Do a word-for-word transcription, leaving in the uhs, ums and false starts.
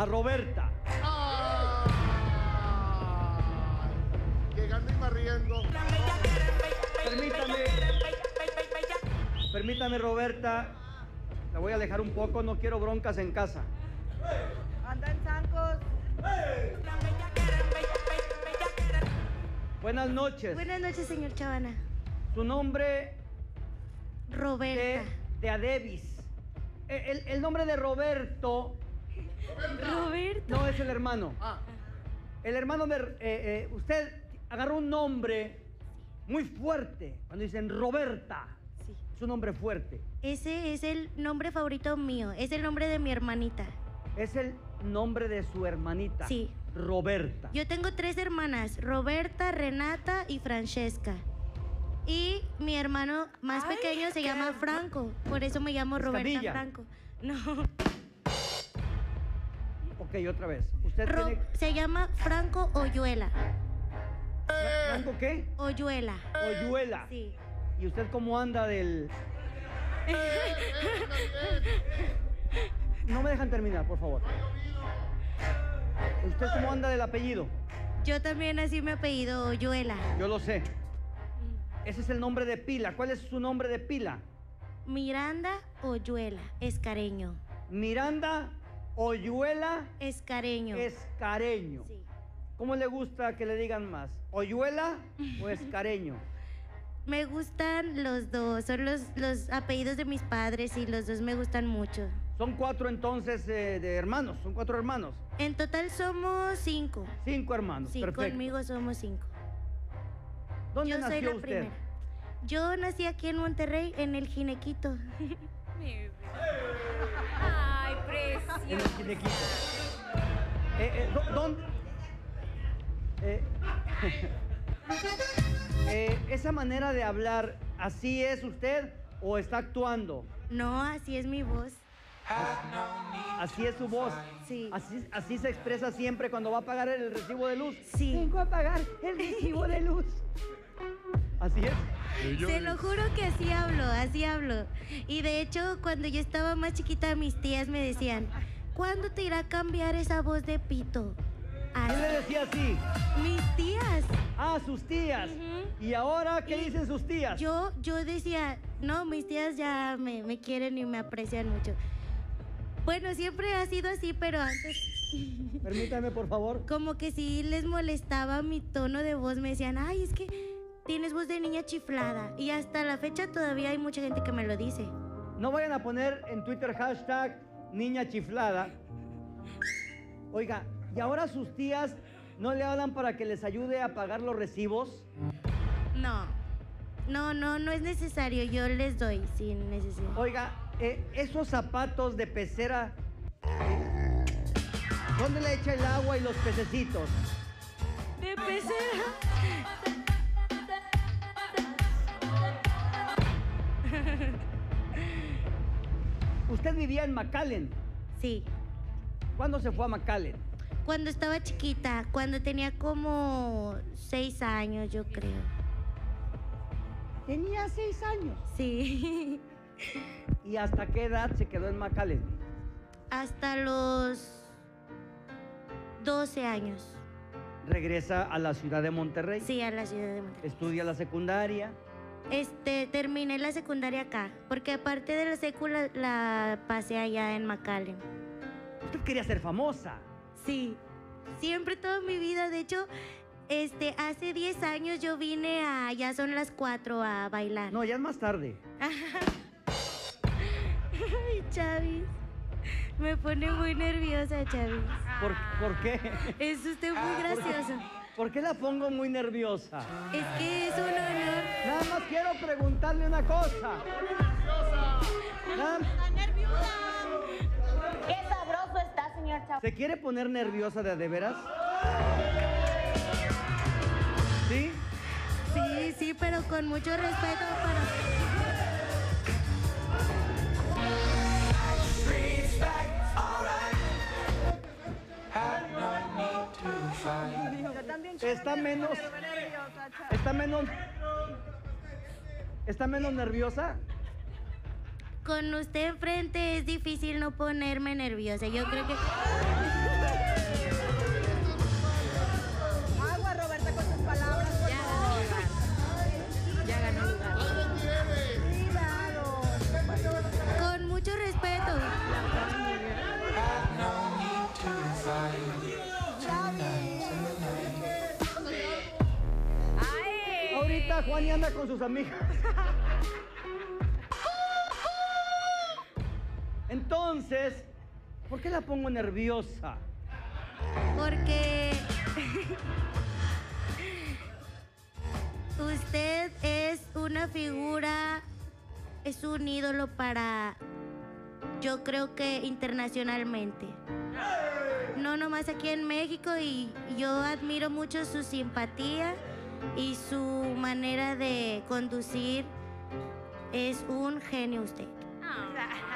a Roberta. ¡Ay! Llegando y barriendo. Permítame. Permítame, Roberta. La voy a alejar un poco, no quiero broncas en casa. Anda en zancos. Buenas noches. Buenas noches, señor Chavana. Su nombre Roberta. de, de Adebis. El, el- el nombre de Roberto Roberto. no es el hermano. Ah, El hermano de... eh, eh, usted agarró un nombre muy fuerte. Cuando dicen Roberta, Sí. es un nombre fuerte. Ese es el nombre favorito mío. Es el nombre de mi hermanita. Es el nombre de su hermanita. Sí. Roberta. Yo tengo tres hermanas, Roberta, Renata y Francesca. Y mi hermano más Ay, pequeño se qué llama hermoso. Franco. Por eso me llamo Roberta Escamilla. Franco. No. Ok, otra vez. Usted Ro- tiene... Se llama Franco Oyuela. ¿Franco qué? Oyuela. Oyuela. Sí. ¿Y usted cómo anda del...? No me dejan terminar, por favor. ¿Usted cómo anda del apellido? Yo también así me apellido Oyuela. Yo lo sé. Ese es el nombre de pila. ¿Cuál es su nombre de pila? Miranda Oyuela, Escareño. Miranda Oyuela Escareño. Escareño. Sí. ¿Cómo le gusta que le digan más? ¿Oyuela o Escareño? Me gustan los dos, son los, los apellidos de mis padres y los dos me gustan mucho. Son cuatro entonces eh, de hermanos, son cuatro hermanos. En total somos cinco. Cinco hermanos, Sí, perfecto. conmigo somos cinco. ¿Dónde Yo soy nació la usted? primera. Yo nací aquí en Monterrey, en el Ginequito. Ay, En el precioso. Ginequito. Eh, eh, ¿dó- ¿Dónde? Eh, eh, esa manera de hablar, ¿así es usted o está actuando? No, así es mi voz. Así es su voz. Sí. Así, así se expresa siempre cuando va a pagar el recibo de luz. Sí. Vengo a pagar el recibo de luz. Así es. Se lo juro que así hablo, así hablo. Y de hecho, cuando yo estaba más chiquita, mis tías me decían, ¿cuándo te irá a cambiar esa voz de pito? ¿Quién le Así. decía así? Mis tías. Ah, sus tías. Ujú. ¿Y ahora qué Y dicen sus tías? Yo, yo decía, no, mis tías ya me, me quieren y me aprecian mucho. Bueno, siempre ha sido así, pero antes Permítame, por favor. como que sí les molestaba mi tono de voz. Me decían, ay, es que tienes voz de niña chiflada. Y hasta la fecha todavía hay mucha gente que me lo dice. No vayan a poner en Twitter hashtag niña chiflada. Oiga, ¿y ahora sus tías no le hablan para que les ayude a pagar los recibos? No, no, no, no es necesario. Yo les doy sin necesidad. Oiga, eh, esos zapatos de pecera, eh, ¿dónde le echa el agua y los pececitos? De pecera. Usted vivía en McAllen. Sí. ¿Cuándo se fue a McAllen? Cuando estaba chiquita, cuando tenía como seis años, yo creo. Tenía seis años. Sí. ¿Y hasta qué edad se quedó en McAllen? Hasta los doce años. Regresa a la ciudad de Monterrey. Sí, a la ciudad de Monterrey. Estudia la secundaria. Este, terminé la secundaria acá, porque aparte de la secu la, la pasé allá en McAllen. Usted quería ser famosa. Sí, siempre toda mi vida. De hecho, este, hace diez años yo vine a Ya son las cuatro a bailar. No, ya es más tarde. Ay, Chavis. Me pone muy nerviosa, Chavis. ¿Por, ¿por qué? Es usted muy gracioso. ¿Por qué la pongo muy nerviosa? Es que es un honor. Nada más quiero preguntarle una cosa. Nada- ¡Qué sabroso está, señor Chavo! ¿Se quiere poner nerviosa de a de veras? ¿Sí? Sí, sí, pero con mucho respeto para... Yo también quiero Está ver- menos... nerviosa, Chava. ¿Está menos... ¿Está menos nerviosa? con usted enfrente es difícil no ponerme nerviosa. Yo creo que... Agua, Roberta, con tus palabras, por Ya ganó favor. lugar. Ya ganó lugar. ¡Algo tiene! Cuidado. Con mucho respeto. ¡Ay! Ahorita Juan y anda con sus amigas. Entonces, ¿por qué la pongo nerviosa? Porque usted es una figura, es un ídolo para, yo creo que internacionalmente. No nomás aquí en México, y yo admiro mucho su simpatía y su manera de conducir. Es un genio usted. Ah.